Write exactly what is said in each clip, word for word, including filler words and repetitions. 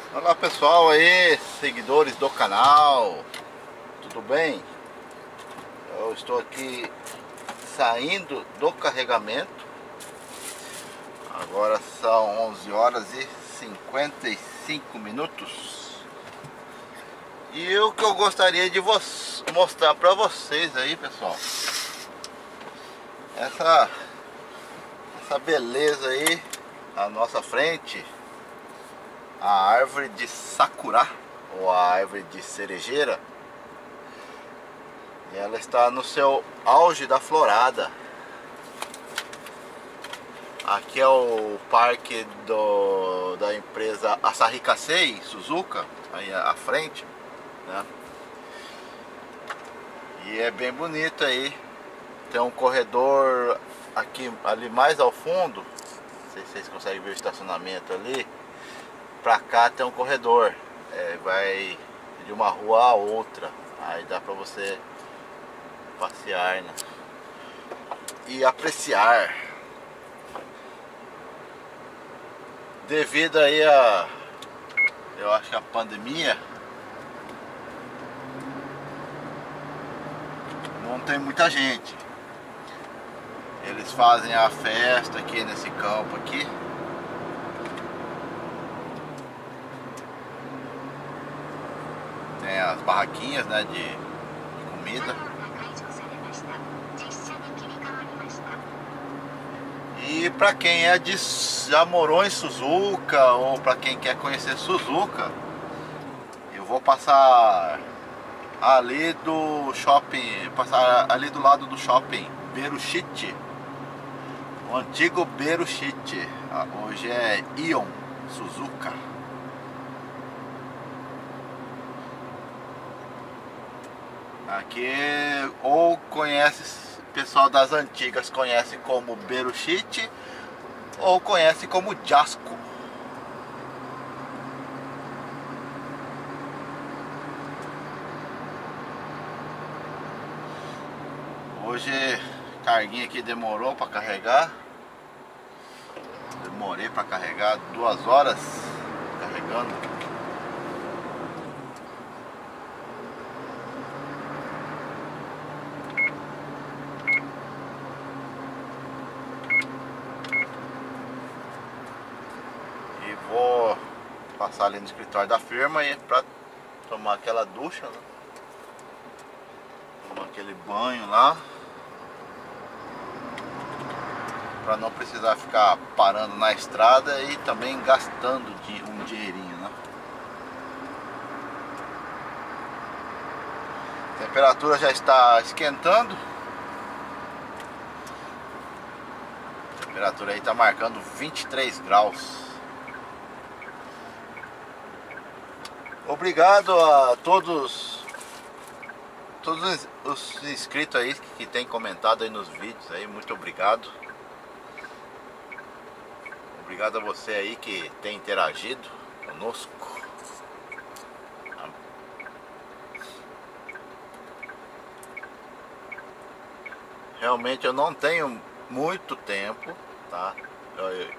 Olá pessoal aí, seguidores do canal, tudo bem? Eu estou aqui saindo do carregamento. Agora são onze horas e cinquenta e cinco minutos. E o que eu gostaria de mostrar para vocês aí, pessoal, essa, essa beleza aí à nossa frente. A árvore de sakura, ou a árvore de cerejeira, e ela está no seu auge da florada. Aqui é o parque do, da empresa Asahi Kasei Suzuka, aí à frente, né? E é bem bonito aí. Tem um corredor aqui, ali mais ao fundo, não sei se vocês conseguem ver o estacionamento ali. Pra cá tem um corredor, é, vai de uma rua a outra, aí dá pra você passear, né? E apreciar. Devido aí a, eu acho que a pandemia, não tem muita gente. Eles fazem a festa aqui nesse campo aqui. Tem as barraquinhas, né, de, de comida. E para quem é de, já morou em Suzuka, ou para quem quer conhecer Suzuka, eu vou passar ali do shopping, passar ali do lado do shopping Berushite, o antigo Berushite, hoje é Ion Suzuka. Aqui, ou conhece, pessoal das antigas conhece como Berushite, ou conhece como Jasco. Hoje a carguinha aqui demorou para carregar. Demorei para carregar duas horas carregando. Vou passar ali no escritório da firma e para tomar aquela ducha, né? Tomar aquele banho lá, para não precisar ficar parando na estrada e também gastando um dinheirinho, né? A temperatura já está esquentando. A temperatura aí está marcando vinte e três graus. Obrigado a todos todos os inscritos aí que tem comentado aí nos vídeos aí, muito obrigado. Obrigado a você aí que tem interagido conosco. Realmente eu não tenho muito tempo, tá? Eu,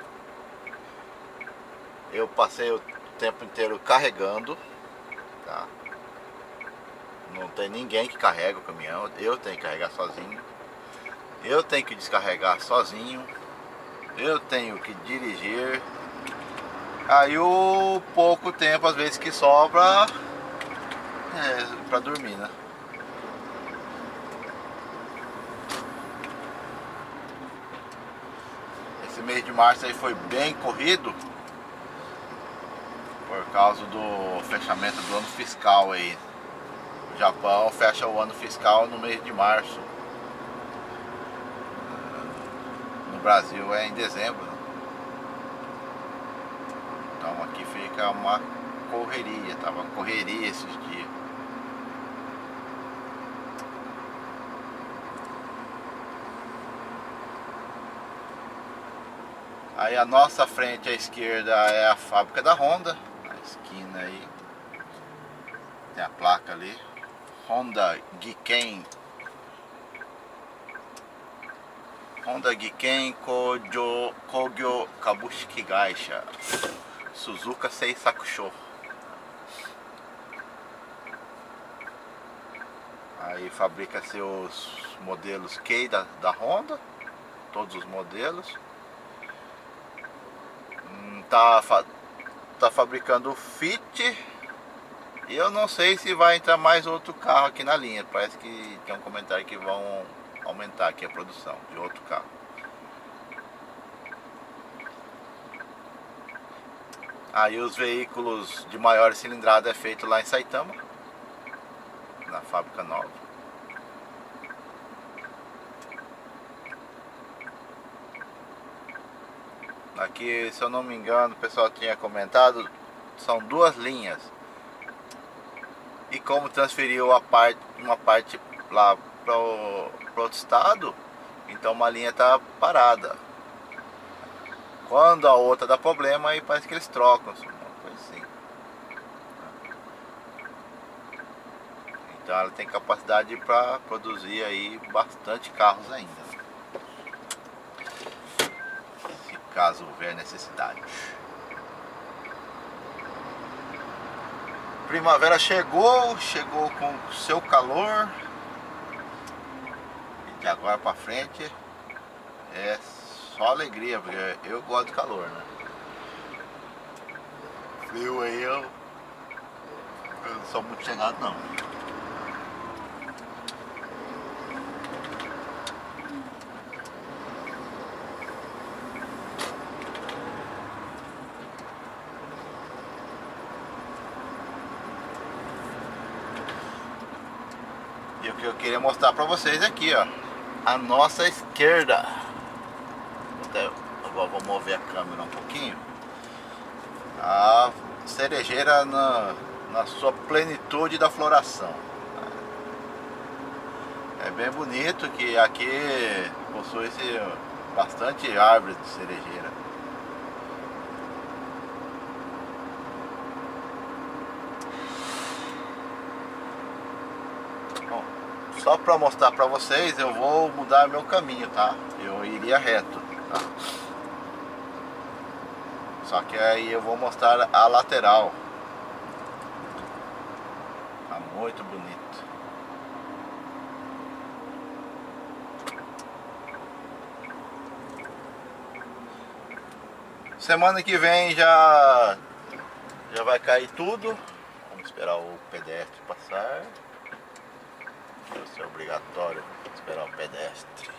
eu passei o tempo inteiro carregando. Tá? Não tem ninguém que carrega o caminhão, eu tenho que carregar sozinho, eu tenho que descarregar sozinho, eu tenho que dirigir. Aí o pouco tempo às vezes que sobra é pra dormir, né? Esse mês de março aí foi bem corrido por causa do fechamento do ano fiscal aí. O Japão fecha o ano fiscal no mês de março. No Brasil é em dezembro, né? Então aqui fica uma correria, tava correria esses dias. Aí a nossa frente à esquerda é a fábrica da Honda. Esquina aí tem a placa ali, Honda Giken, Honda Giken Kojo Kogyo Kabushiki Gaisha Suzuka Seisakusho. Aí fabrica seus modelos Kei da, da Honda, todos os modelos. Hum, tá, fa tá fabricando o Fit. E eu não sei se vai entrar mais outro carro aqui na linha. Parece que tem um comentário que vão aumentar aqui a produção de outro carro. Aí os veículos de maior cilindrada é feito lá em Saitama, na fábrica nova. Aqui, se eu não me engano, o pessoal tinha comentado, são duas linhas. E como transferiu a parte, uma parte lá para o outro estado, então uma linha está parada. Quando a outra dá problema, aí parece que eles trocam, uma coisa assim. Então ela tem capacidade para produzir aí bastante carros ainda, se caso houver necessidade. Primavera chegou, chegou com seu calor. E de agora pra frente é só alegria, porque eu gosto de calor, né? Frio aí eu, eu não sou muito chegado não. E o que eu queria mostrar pra vocês aqui, ó, a nossa esquerda. Eu vou mover a câmera um pouquinho. A cerejeira na, na sua plenitude da floração. É bem bonito que aqui possui esse, bastante árvores de cerejeira. Bom, só para mostrar para vocês, eu vou mudar meu caminho, tá? Eu iria reto, tá? Só que aí eu vou mostrar a lateral. Tá muito bonito. Semana que vem já já vai cair tudo. Vamos esperar o pedestre passar. Vai ser obrigatório esperar o pedestre.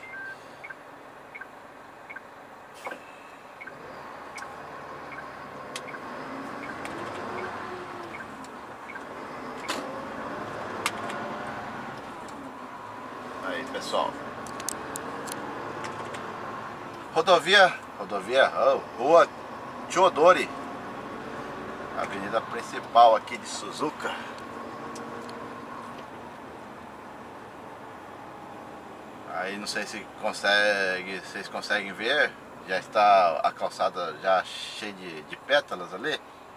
Aí, pessoal. Rodovia, rodovia, oh, Rua Chiodori, avenida principal aqui de Suzuka. Aí não sei se consegue, vocês conseguem ver, já está a calçada já cheia de, de pétalas ali.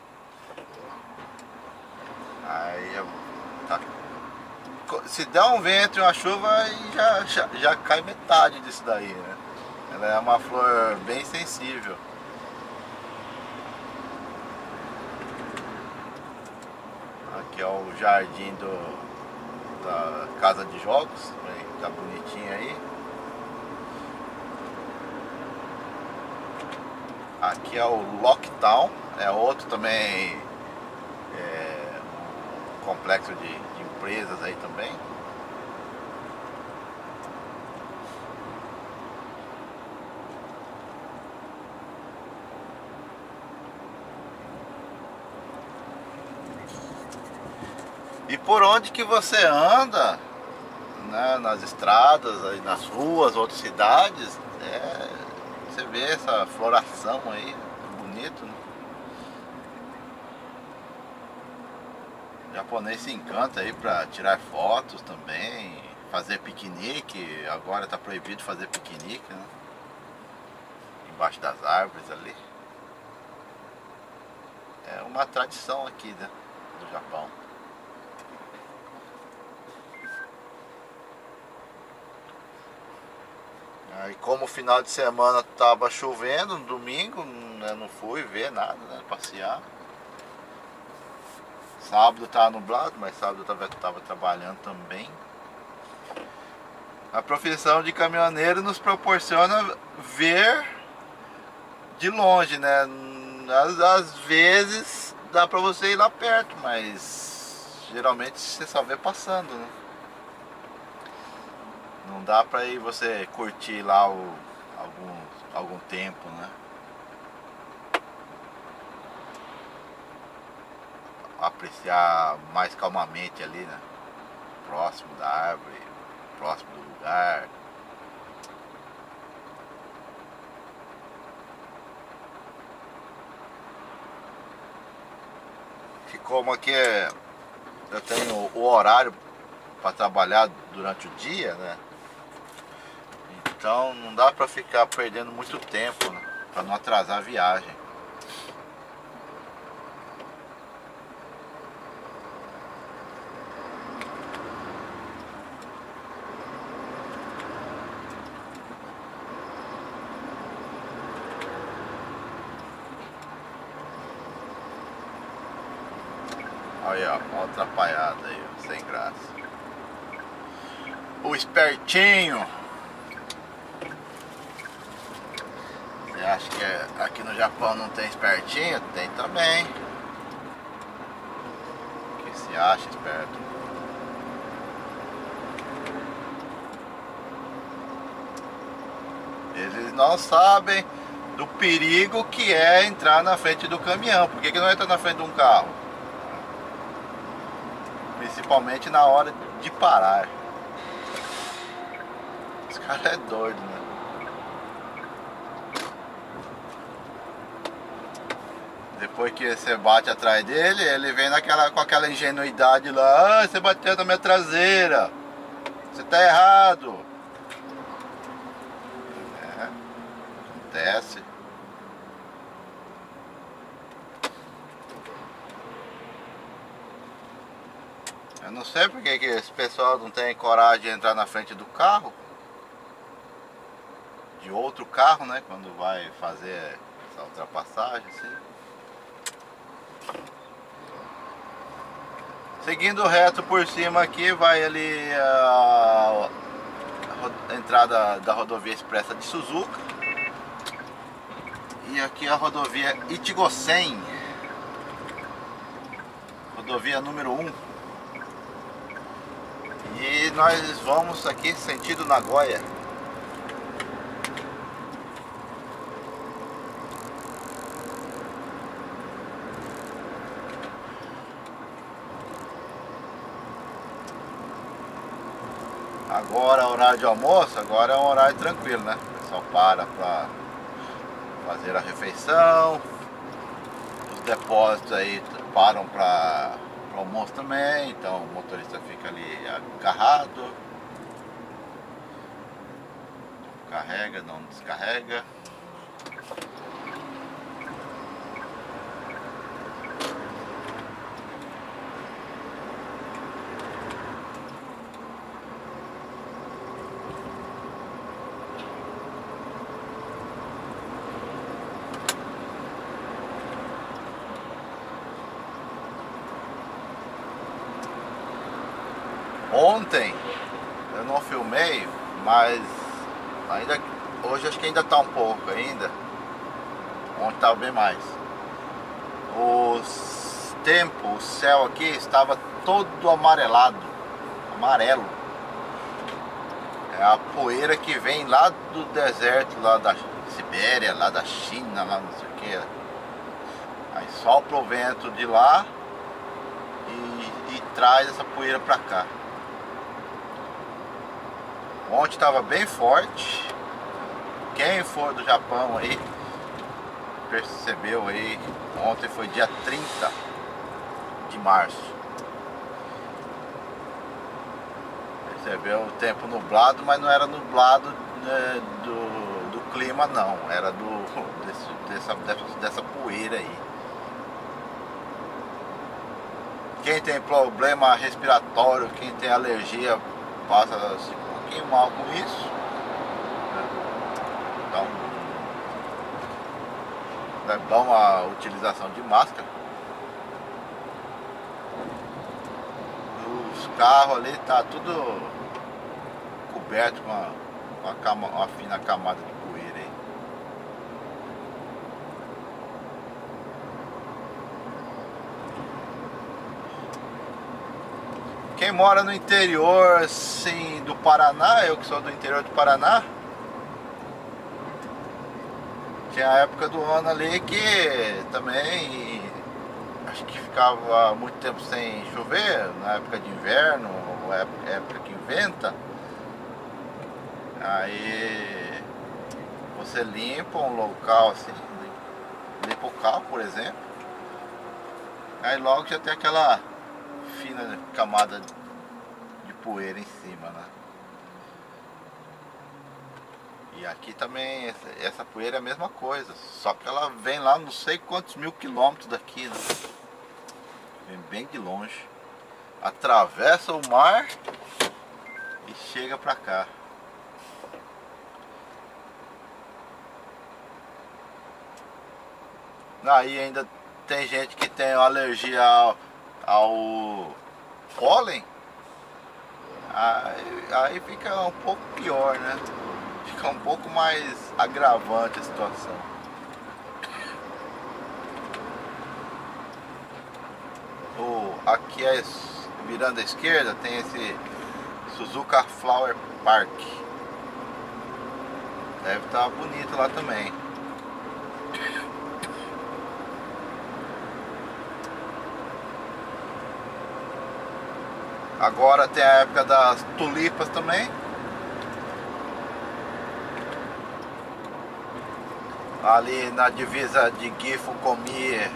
Aí tá. Se der um vento e uma chuva, aí já, já, já cai metade disso daí, né? Ela é uma flor bem sensível. Aqui é o jardim do, da casa de jogos, tá bonitinho aí. Aqui é o Lockdown, é outro também, é, um complexo de, de empresas aí também. E por onde que você anda, né, nas estradas, aí nas ruas, outras cidades, é, você vê essa floração aí, bonito, né? O japonês se encanta aí para tirar fotos também, fazer piquenique. Agora está proibido fazer piquenique, né? Embaixo das árvores ali. É uma tradição aqui, né, do Japão. Aí como o final de semana tava chovendo, no domingo, né, não fui ver nada, né, passear. Sábado tava nublado, mas sábado eu tava, tava trabalhando também. A profissão de caminhoneiro nos proporciona ver de longe, né? Às, às vezes dá pra você ir lá perto, mas geralmente você só vê passando, né? Não dá pra ir você curtir lá o, algum, algum tempo, né? Apreciar mais calmamente ali, né? Próximo da árvore, próximo do lugar. Que como aqui é, eu tenho o horário para trabalhar durante o dia, né? Então não dá para ficar perdendo muito tempo, né? Para não atrasar a viagem. Olha, ó, uma atrapalhada aí, ó, sem graça. O espertinho. Você acha que é, aqui no Japão não tem espertinho? Tem também. Que se acha esperto. Eles não sabem do perigo que é entrar na frente do caminhão. Por que que não entra na frente de um carro? Principalmente na hora de parar. Esse cara é doido, né? Depois que você bate atrás dele, ele vem naquela, com aquela ingenuidade lá. Ah, você bateu na minha traseira. Você tá errado. É, acontece. Eu não sei porque que esse pessoal não tem coragem de entrar na frente do carro. De outro carro, né? Quando vai fazer essa ultrapassagem, assim. Seguindo reto por cima aqui, vai ali a, a entrada da rodovia expressa de Suzuka. E aqui a rodovia Ichigosen. Rodovia número um. E nós vamos aqui sentido Nagoya. Agora horário de almoço, agora é um horário tranquilo, né? O pessoal para para fazer a refeição. Os depósitos aí param para o almoço também, então o motorista fica ali agarrado. Carrega, não descarrega. Ontem eu não filmei, mas ainda hoje acho que ainda tá um pouco ainda. Ontem tava bem mais. O tempo, o céu aqui estava todo amarelado, amarelo. É a poeira que vem lá do deserto, lá da Sibéria, lá da China, lá não sei o que. Aí sopra o vento de lá e, e traz essa poeira pra cá. Ontem estava bem forte. Quem for do Japão aí percebeu aí. Ontem foi dia trinta de março. Percebeu o tempo nublado, mas não era nublado, né, do, do clima não. Era do desse, dessa, dessa, dessa poeira aí. Quem tem problema respiratório, quem tem alergia, passa assim, um pouquinho mal com isso. Então é bom a utilização de máscara. Os carros ali tá tudo coberto com uma, uma, cama, uma fina camada de poeira aí. Quem mora no interior assim, do Paraná, eu que sou do interior do Paraná, tinha a época do ano ali que também acho que ficava muito tempo sem chover, na época de inverno, ou época, época que inventa. Aí você limpa um local assim, limpa o carro, por exemplo, aí logo já tem aquela fina camada de poeira em cima, né? E aqui também essa, essa poeira é a mesma coisa, só que ela vem lá não sei quantos mil quilômetros daqui, né? Vem bem de longe, atravessa o mar e chega pra cá. Aí ainda tem gente que tem alergia ao, ao pólen, aí, aí fica um pouco pior, né? Fica um pouco mais agravante a situação. O, aqui é virando à esquerda, tem esse Suzuka Flower Park. Deve estar bonito lá também. Agora tem a época das tulipas também. Ali na divisa de Gifu com Mie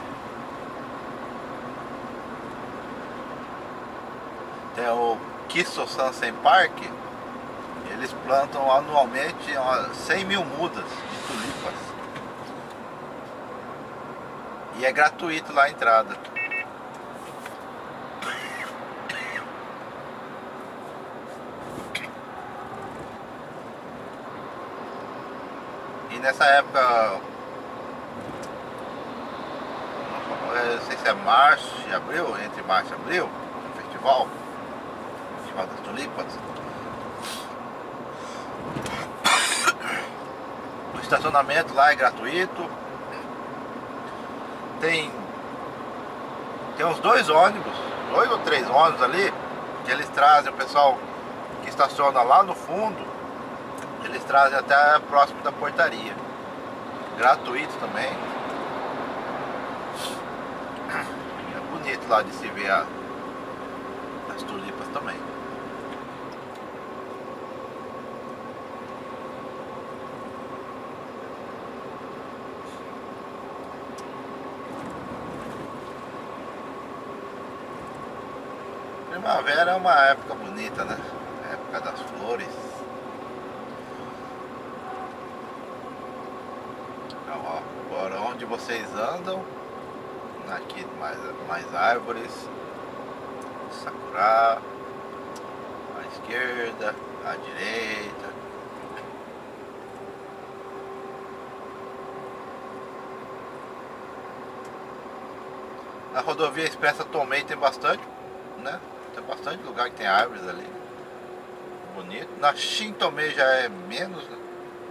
tem o Kiso Sansen Park. Eles plantam anualmente cem mil mudas de tulipas. E é gratuito lá a entrada. E nessa época, não sei se é março e abril, entre março e abril, o festival, o festival das tulipas. O estacionamento lá é gratuito. Tem, tem uns dois ônibus, dois ou três ônibus ali, que eles trazem o pessoal que estaciona lá no fundo. Eles trazem até próximo da portaria. Gratuito também. É bonito lá de se ver a, as tulipas também. Primavera é uma época bonita, né? A época das flores. Então, ó, agora onde vocês andam, aqui mais, mais árvores, sakura, à esquerda, à direita. Na rodovia expressa Tomei tem bastante, né? Tem bastante lugar que tem árvores ali. Bonito. Na Shintomei já é menos, né?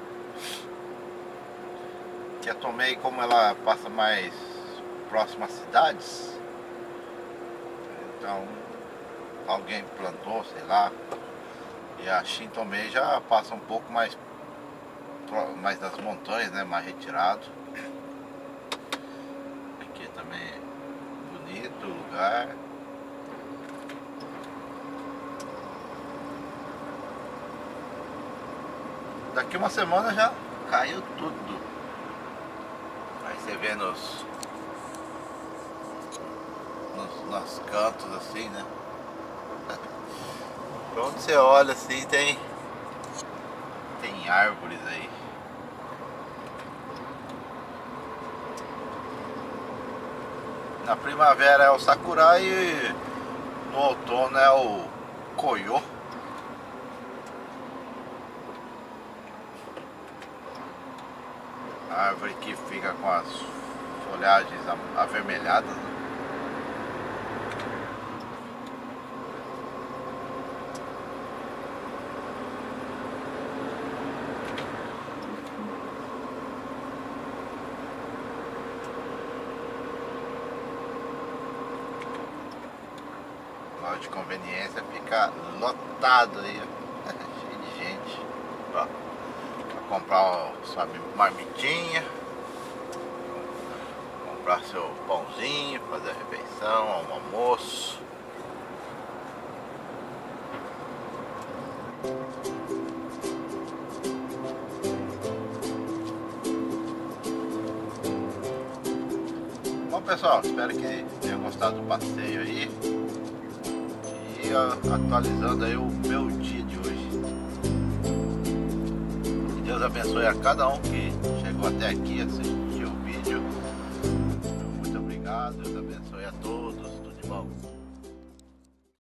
Que a Tomei, como ela passa mais próxima às cidades, então alguém plantou, sei lá. E a Shintomei já passa um pouco mais mais das montanhas, né? Mais retirado. Aqui também é bonito o lugar. Daqui uma semana já caiu tudo. Aí você vê nos, nos, nos cantos assim, né? Pra onde você olha assim tem tem árvores aí. Na primavera é o sakura e no outono é o koyo. A árvore que fica com as folhagens avermelhadas, né? loja de conveniência fica lotado aí, ó. Cheio de gente, ó, pra comprar sua marmitinha, comprar seu pãozinho, fazer a refeição, um almoço. Bom, pessoal, espero que tenham gostado do passeio aí e ó, atualizando aí o meu dia de hoje. Que Deus abençoe a cada um que chegou até aqui, assistiu o vídeo. Muito obrigado, Deus abençoe a todos, tudo de bom.